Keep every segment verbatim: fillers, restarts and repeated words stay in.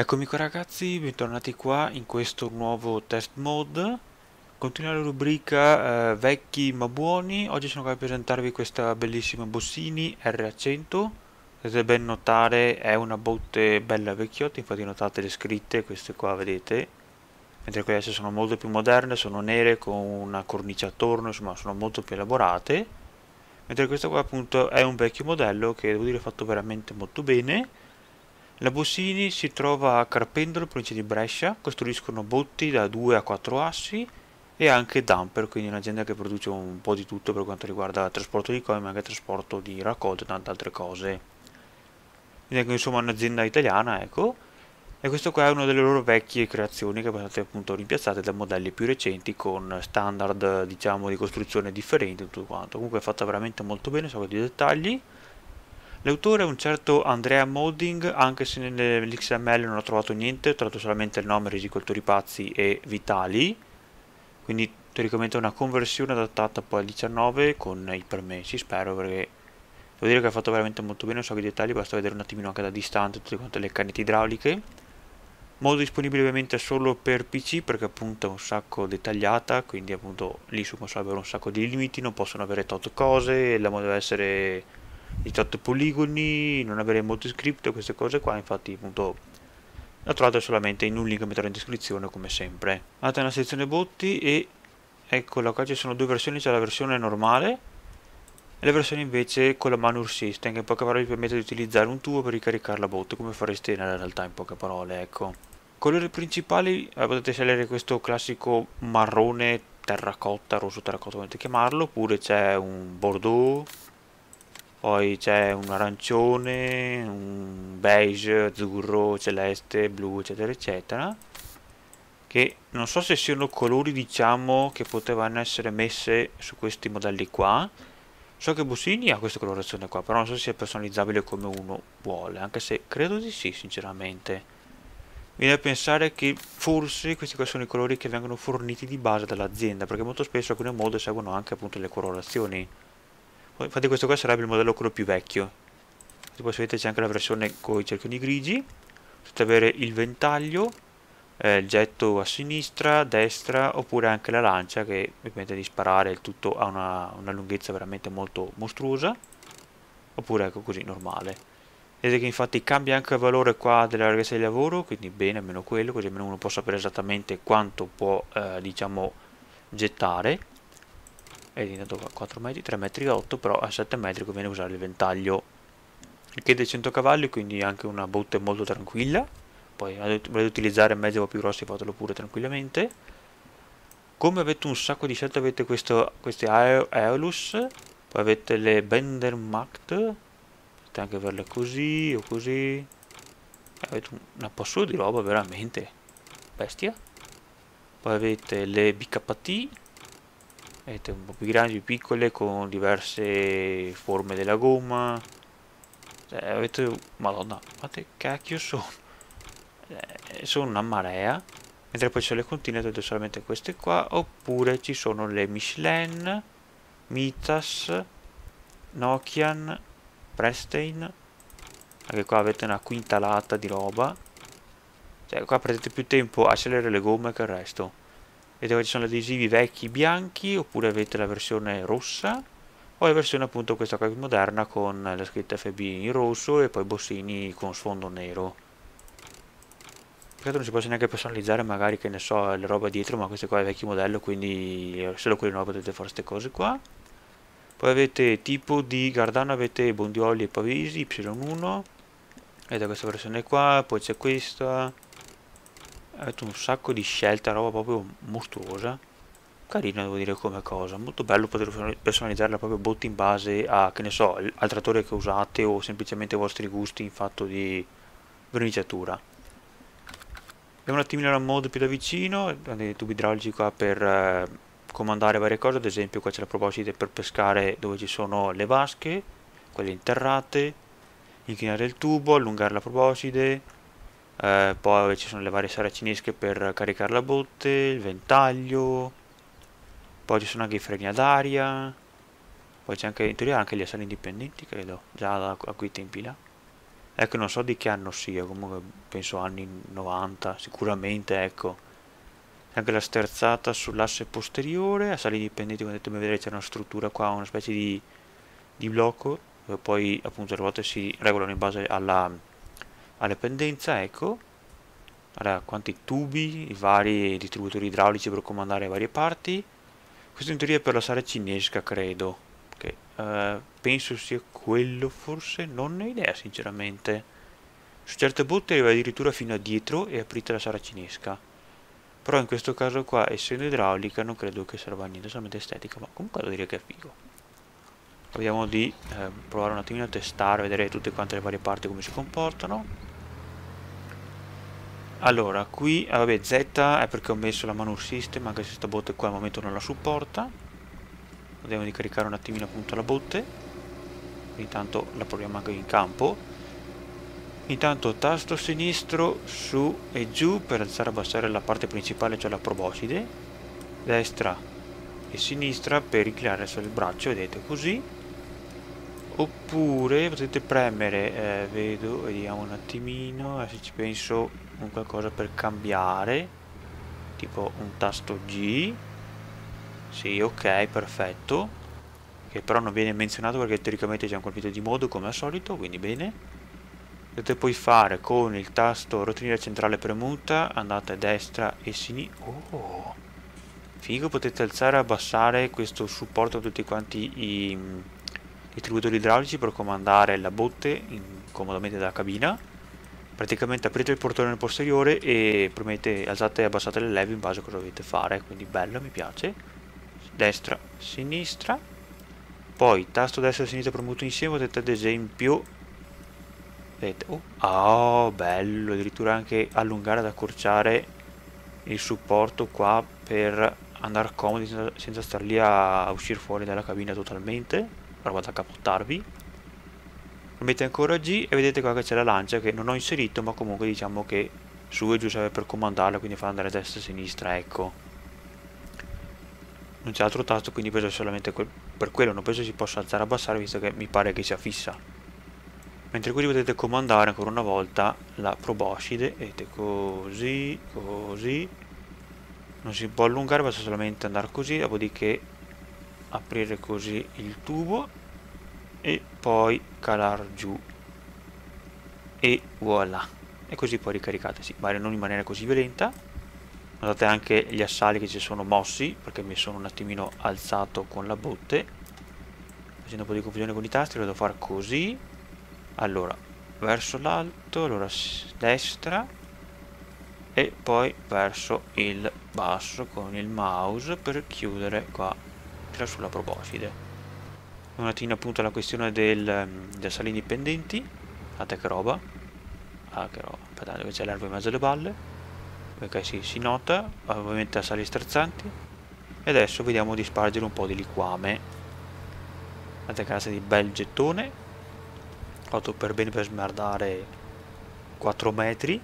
Eccomi qua ragazzi, bentornati qua in questo nuovo test mode. Continua la rubrica eh, vecchi ma buoni. Oggi sono qua a presentarvi questa bellissima Bossini R cento. Potete ben notare è una botte bella vecchiotta, infatti notate le scritte, queste qua vedete. Mentre queste sono molto più moderne, sono nere con una cornice attorno, insomma sono molto più elaborate. Mentre questa qua appunto è un vecchio modello che devo dire fatto veramente molto bene. La Bossini si trova a Carpendolo, provincia di Brescia, costruiscono botti da due a quattro assi e anche dumper, quindi un'azienda che produce un po' di tutto per quanto riguarda il trasporto di coin, ma anche il trasporto di raccolte e tante altre cose. Quindi insomma un'azienda italiana, ecco. E questo qua è una delle loro vecchie creazioni che sono state appunto rimpiazzate da modelli più recenti con standard diciamo di costruzione differenti e tutto quanto. Comunque è fatta veramente molto bene, so di dettagli. L'autore è un certo Andrea Molding, anche se nell'X M L non ho trovato niente, ho trovato solamente il nome Risicoltori Pazzi e Vitali, quindi teoricamente è una conversione adattata poi al diciannove con i permessi, spero, perché devo dire che ha fatto veramente molto bene, non so che dettagli, basta vedere un attimino anche da distante tutte quante le canette idrauliche. Modo disponibile ovviamente solo per P C perché appunto è un sacco dettagliata, quindi appunto lì su console avere un sacco di limiti, non possono avere tot cose, la moda deve essere di tot poligoni, non avere molti script, queste cose qua, infatti appunto la trovate solamente in un link che metterò in descrizione come sempre. Andate nella sezione botti e eccola qua, ci sono due versioni, c'è la versione normale e la versione invece con la Manure System, che in poche parole vi permette di utilizzare un tubo per ricaricare la botte come fareste nella realtà in poche parole, ecco. Colori principali, eh, potete scegliere questo classico marrone terracotta, rosso terracotta, volete chiamarlo, oppure c'è un bordeaux, poi c'è un arancione, un beige, azzurro, celeste, blu, eccetera, eccetera. Che non so se siano colori, diciamo, che potevano essere messe su questi modelli qua. So che Bossini ha questa colorazione qua, però non so se sia personalizzabile come uno vuole, anche se credo di sì, sinceramente. Viene a pensare che forse questi qua sono i colori che vengono forniti di base dall'azienda, perché molto spesso alcune mode seguono anche appunto le colorazioni. Infatti questo qua sarebbe il modello quello più vecchio. Poi se vedete c'è anche la versione con i cerchioni grigi. Potete avere il ventaglio, eh, il getto a sinistra, a destra, oppure anche la lancia che vi permette di sparare, il tutto ha una, una lunghezza veramente molto mostruosa. Oppure ecco così, normale. Vedete che infatti cambia anche il valore qua della larghezza di lavoro, quindi bene, almeno quello, così almeno uno può sapere esattamente quanto può, eh, diciamo, gettare. È diventato quattro metri, tre metri e otto, però a sette metri conviene usare il ventaglio. Il che dei cento cavalli, quindi anche una botte molto tranquilla. Poi volete utilizzare mezzi un po' più grossi, fatelo pure tranquillamente. Come avete un sacco di scelte, avete questo, queste Aeolus, poi avete le Bendermacht, potete anche averle così o così. Avete una possola di roba veramente bestia. Poi avete le B K T, avete un po' più grandi, più piccole, con diverse forme della gomma. Cioè, avete... Madonna, quante cacchio sono? Eh, sono una marea. Mentre poi c'è le continue, avete solamente queste qua. Oppure ci sono le Michelin, Mitas, Nokian, Prestein. Anche qua avete una quintalata di roba. Cioè, qua prendete più tempo a scegliere le gomme che il resto. Vedete che ci sono gli adesivi vecchi bianchi, oppure avete la versione rossa, o la versione appunto questa qua più moderna con la scritta F B in rosso e poi Bossini con sfondo nero. Peccato non si possa neanche personalizzare magari, che ne so, le robe dietro, ma questo qua è vecchio modello, quindi solo quelli nuovi potete fare queste cose qua. Poi avete tipo di Gardano, avete Bondioli e Pavesi, Y uno. Vedete questa versione qua, poi c'è questa. Avete un sacco di scelte, roba proprio mostruosa. Carina devo dire come cosa, molto bello poter personalizzare la propria botte in base a, che ne so, al trattore che usate o semplicemente ai vostri gusti in fatto di verniciatura. Vediamo un attimino la mod più da vicino, dei tubi idraulici qua per eh, comandare varie cose, ad esempio qua c'è la proboscide per pescare dove ci sono le vasche, quelle interrate, inclinare il tubo, allungare la proboscide, eh, poi ci sono le varie saracinesche per caricare la botte, il ventaglio, poi ci sono anche i freni ad aria, poi c'è anche in teoria anche gli assali indipendenti, credo, già da, a quei tempi là. Ecco, non so di che anno sia, comunque penso anni novanta, sicuramente, ecco. Anche la sterzata sull'asse posteriore, a sali dipendenti, come potete vedere c'è una struttura qua, una specie di, di blocco, dove poi appunto le ruote si regolano in base alla, alla pendenza, ecco. Allora, quanti tubi, i vari distributori idraulici per comandare le varie parti. Questo in teoria è per la saracinesca, credo. Che eh, penso sia quello, forse, non ne ho idea sinceramente. Su certe botte arriva addirittura fino a dietro e aprite la saracinesca. Però in questo caso qua, essendo idraulica, non credo che serva a niente, solamente estetica, ma comunque devo dire che è figo. Vediamo di eh, provare un attimino a testare, vedere tutte quante le varie parti come si comportano. Allora, qui, ah, vabbè, Z è perché ho messo la Manure System, anche se questa botte qua al momento non la supporta. Vediamo di caricare un attimino appunto la botte. Intanto la proviamo anche in campo. Intanto tasto sinistro su e giù per alzare e abbassare la parte principale, cioè la proboscide. Destra e sinistra per inclinare verso il braccio, vedete così. Oppure potete premere, eh, vedo, vediamo un attimino, adesso ci penso un qualcosa per cambiare, tipo un tasto G. Sì, ok, perfetto. Che però non viene menzionato perché teoricamente c'è un colpito di modo come al solito, quindi bene. Potete poi fare con il tasto rotellina centrale premuta, andate a destra e sinistra. Oh, figo, potete alzare e abbassare questo supporto a tutti quanti i distributori idraulici per comandare la botte in, comodamente dalla cabina. Praticamente aprite il portone nel posteriore e premete, alzate e abbassate le leve in base a cosa dovete fare, quindi bello, mi piace. Destra, sinistra, poi tasto destra e sinistra premuto insieme, potete ad esempio, vedete, oh, oh, bello, addirittura anche allungare ed accorciare il supporto qua per andare comodi senza, senza star lì a, a uscire fuori dalla cabina totalmente, roba da capottarvi. Mettete ancora G e vedete qua che c'è la lancia che non ho inserito, ma comunque diciamo che su e giù serve per comandarla, quindi fa andare a destra e a sinistra, ecco. Non c'è altro tasto, quindi penso solamente quel, per quello, non penso si possa alzare e abbassare visto che mi pare che sia fissa. Mentre qui potete comandare ancora una volta la proboscide, vedete così, così. Non si può allungare, basta solamente andare così, dopodiché aprire così il tubo e poi calar giù e voilà, e così poi ricaricate, sì, magari non in maniera così violenta. Notate anche gli assali che si sono mossi perché mi sono un attimino alzato con la botte, facendo un po' di confusione con i tasti. Lo devo fare così, allora verso l'alto, allora destra e poi verso il basso con il mouse per chiudere qua, tirare sulla proboscide. Un attimo appunto la questione del, dei assali indipendenti. Guardate che roba. Ah, che roba. Aspettate, dove c'è l'erba in mezzo alle balle. Ok, sì, si nota. Ovviamente assali sterzanti. E adesso vediamo di spargere un po' di liquame. Guardate che razza di bel gettone. Fatto per bene per smerdare quattro metri.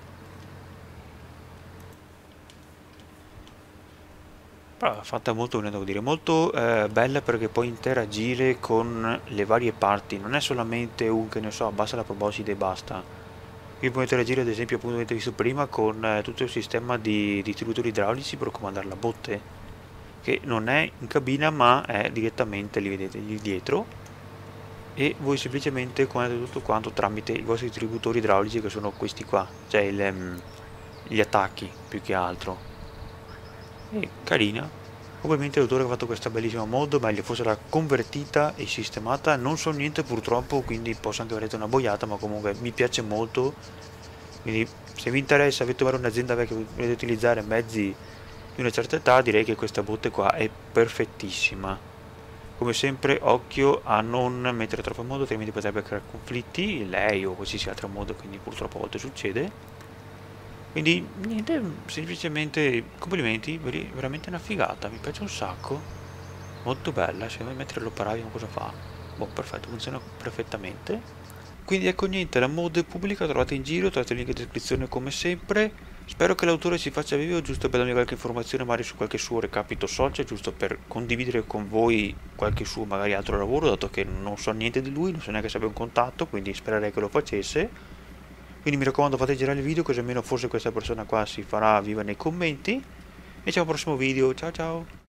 Però fatta molto bene, devo dire, molto eh, bella perché puoi interagire con le varie parti, non è solamente un, che ne so, abbassa la proboscide e basta. Qui puoi interagire ad esempio, appunto, come avete visto prima, con eh, tutto il sistema di distributori idraulici per comandare la botte, che non è in cabina ma è direttamente, li vedete lì dietro, e voi semplicemente comandate tutto quanto tramite i vostri distributori idraulici, che sono questi qua, cioè il, um, gli attacchi più che altro. E carina. Ovviamente l'autore che ha fatto questa bellissima mod meglio fosse la convertita e sistemata, non so niente purtroppo, quindi posso anche aver detto una boiata, ma comunque mi piace molto. Quindi se vi interessa, avete magari un'azienda vecchia che volete utilizzare mezzi di una certa età, direi che questa botte qua è perfettissima. Come sempre occhio a non mettere troppo modo, altrimenti potrebbe creare conflitti, lei o qualsiasi altro modo, quindi purtroppo a volte succede. Quindi niente, semplicemente complimenti, veramente una figata, mi piace un sacco, molto bella. Se vuoi mettere l'opera vediamo cosa fa. Boh, perfetto, funziona perfettamente. Quindi ecco, niente, la mod pubblica trovate in giro, trovate il link in descrizione come sempre. Spero che l'autore si faccia vivo, giusto per darmi qualche informazione magari su qualche suo recapito social, giusto per condividere con voi qualche suo magari altro lavoro, dato che non so niente di lui, non so neanche se abbia un contatto, quindi spererei che lo facesse. Quindi mi raccomando, fate girare il video così almeno forse questa persona qua si farà viva nei commenti. E ci vediamo al prossimo video, ciao ciao!